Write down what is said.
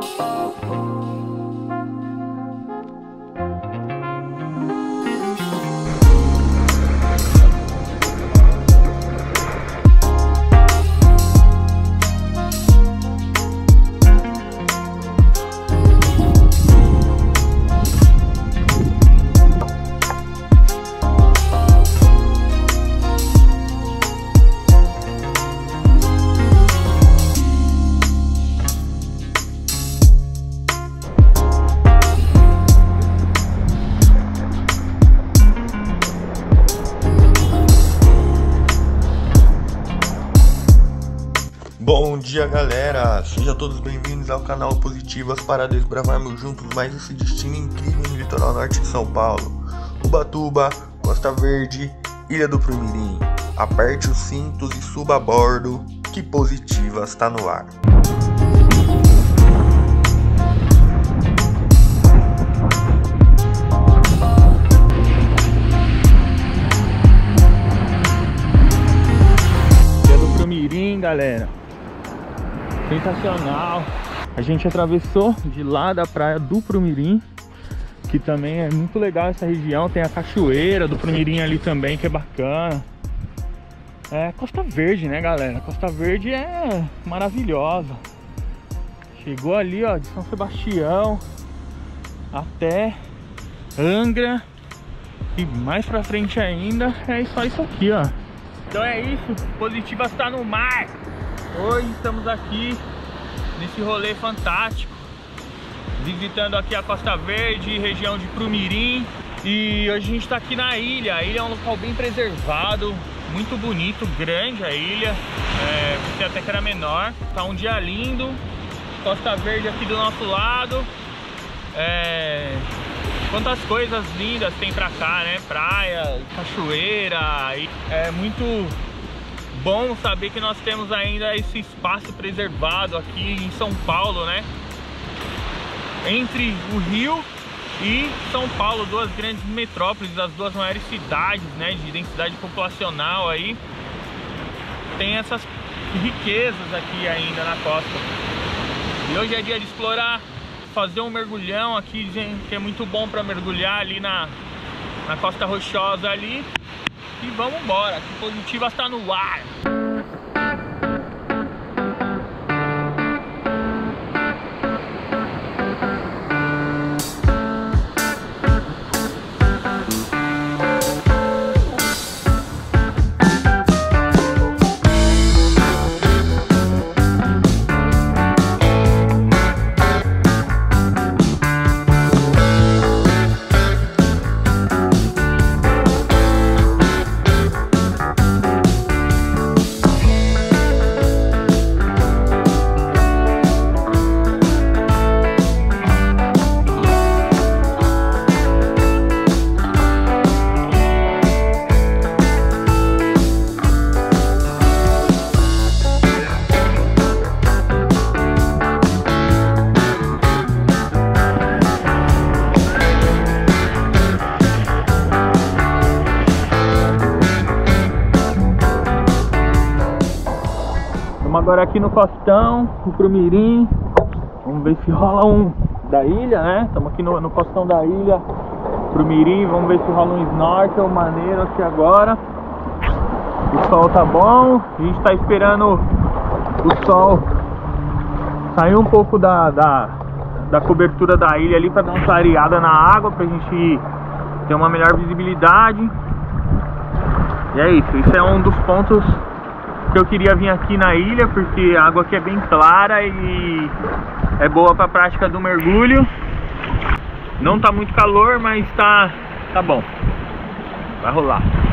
Bom dia, galera! Sejam todos bem-vindos ao canal Positivas para desbravarmos juntos mais esse destino incrível no litoral norte de São Paulo. Ubatuba, Costa Verde, Ilha do Prumirim. Aperte os cintos e suba a bordo, que Positivas está no ar. Ilha do Prumirim, galera. Sensacional. A gente atravessou de lá da praia do Prumirim, que também é muito legal essa região. Tem a cachoeira do Prumirim ali também, que é bacana. É Costa Verde, né, galera? Costa Verde é maravilhosa. Chegou ali, ó, de São Sebastião até Angra, e mais pra frente ainda é só isso aqui, ó. Então é isso, Positivas está no mar. Hoje estamos aqui nesse rolê fantástico, visitando aqui a Costa Verde, região de Prumirim. E hoje a gente está aqui na ilha. A ilha é um local bem preservado, muito bonito, grande a ilha. Pensei até que era menor. Tá um dia lindo, Costa Verde aqui do nosso lado. Quantas coisas lindas tem pra cá, né? Praia, cachoeira. É muito bom saber que nós temos ainda esse espaço preservado aqui em São Paulo, né? Entre o Rio e São Paulo, duas grandes metrópoles, as duas maiores cidades, né, de densidade populacional aí. Tem essas riquezas aqui ainda na costa. E hoje é dia de explorar, fazer um mergulhão aqui, dizem que é muito bom para mergulhar ali na Costa Rochosa ali. E vamos embora, que Positivas está no ar. Agora aqui no Costão, o Prumirim. Vamos ver se rola um da ilha, né? Estamos aqui no Costão da ilha, Prumirim. Vamos ver se rola um snorkel maneiro aqui agora. O sol tá bom. A gente tá esperando o sol sair um pouco da cobertura da ilha ali, para dar uma clareada na água, pra gente ter uma melhor visibilidade. E é isso. Isso é um dos pontos que eu queria vir aqui na ilha, porque a água aqui é bem clara e é boa para a prática do mergulho. Não tá muito calor, mas tá bom, vai rolar.